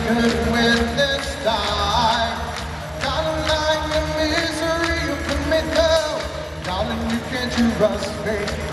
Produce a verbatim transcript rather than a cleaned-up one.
could win this die. Darling, like the misery you put me through. Darling, you can't trust me.